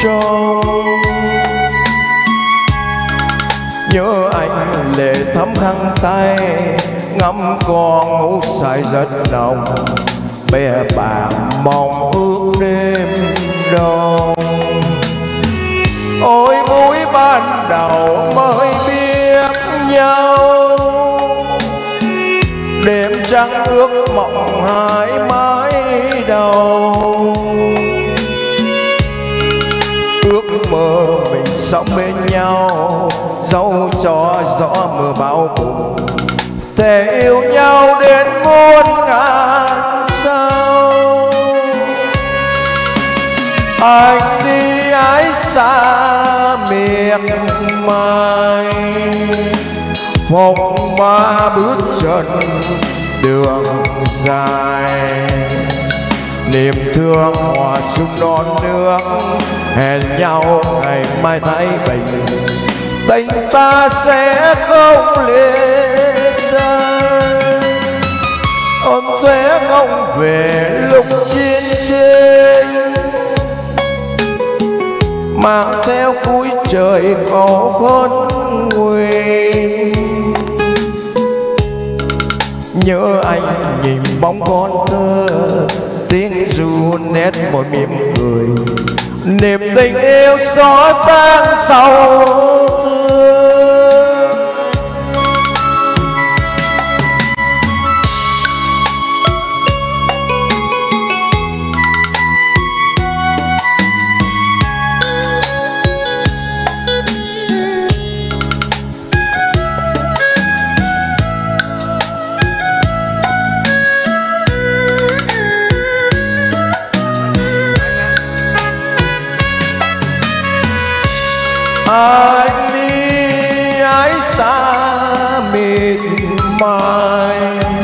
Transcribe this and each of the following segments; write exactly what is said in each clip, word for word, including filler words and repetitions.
trông. Nhớ anh lệ thấm khăn tay, ngắm con ngủ say rất nồng, bè bạn mong ước đêm đông. Ôi buổi ban đầu mới biết nhau, đêm trăng ước mộng hai mái đầu. Ước mơ mình sống bên nhau, dẫu cho gió mưa bão bùng, thề yêu nhau đến muôn ngàn sao. Anh đi ái xa miệt mài, phong ba bước chân đường dài. Niềm thương hòa chung non nước, hẹn nhau ngày mai thấy bình. Tình ta sẽ không lìa xa, ôn sẽ không về lúc chiến tranh, mang theo cuối trời có khôn nguy. Nhớ anh nhìn bóng con thơ, tiếng ru nét môi mỉm cười, niềm tình yêu xóa tan sầu thương. Anh đi ái xa mịt mài,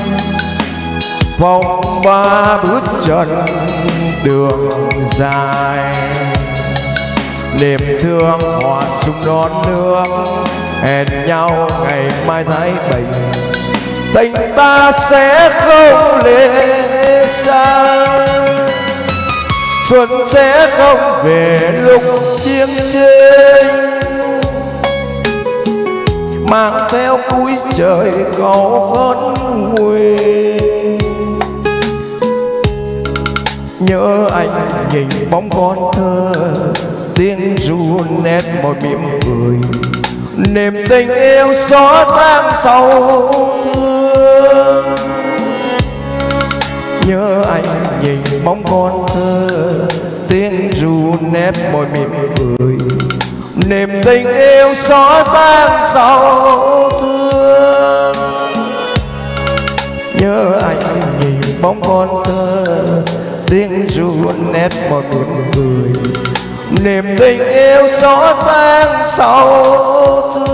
phong ba bước chân đường dài. Niềm thương hòa chung non nước, hẹn nhau ngày mai thấy bình. Tình ta sẽ không lìa xa, xuân sẽ không về lúc chiến tranh, mang theo cuối trời cầu khôn nguy. Nhớ anh nhìn bóng con thơ, tiếng ru nét môi mỉm cười, niềm tình yêu xóa tan sầu thương. Nhớ anh nhìn bóng con thơ, tiếng ru nét môi mỉm cười, niềm tình yêu xóa tan sầu thương. Nhớ anh nhìn bóng con thơ, tiếng ru nét môi mỉm cười, niềm tình yêu xóa tan sầu thương.